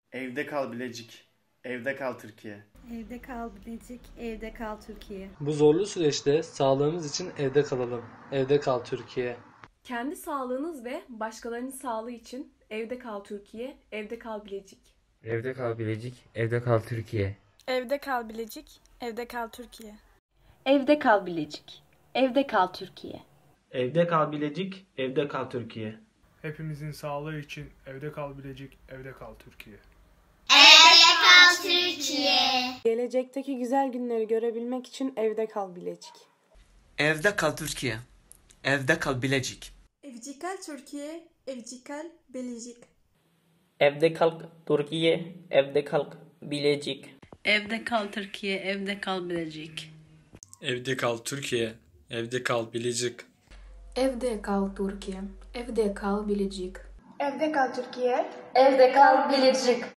Evde kal Bilecik. Evde kal Türkiye. Evde kal Bilecik, evde kal Türkiye. Bu zorlu süreçte sağlığımız için evde kalalım. Evde kal Türkiye. Kendi sağlığınız ve başkalarının sağlığı için evde kal Türkiye, evde kal Bilecik. Evde kal Bilecik, evde kal Türkiye. Evde kal Bilecik, evde kal Türkiye. Evde kal Bilecik, evde kal Türkiye. Evde kal Bilecik, evde kal Türkiye. Hepimizin sağlığı için evde kal Bilecik, evde kal Türkiye. Evde kal Türkiye. Gelecekteki güzel günleri görebilmek için evde kal Bilecik. Evde kal Türkiye. Evde kal Bilecik. Evde kal Türkiye, evde kal Bilecik. Evde kal Türkiye, evde kal Bilecik. Evde kal Türkiye, evde kal Bilecik. Evde kal Türkiye, evde kal Bilecik. Evde kal Türkiye, evde kal Bilecik. Evde kal Türkiye, Evde kal Bilecik.